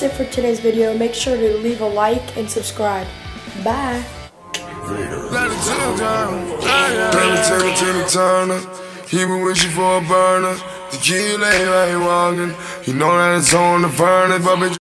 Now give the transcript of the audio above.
that's it for today's video. Make sure to leave a like and subscribe. Bye. He been wishing for a burner. The key lay right walking. You know that it's on the furnace, but bitch.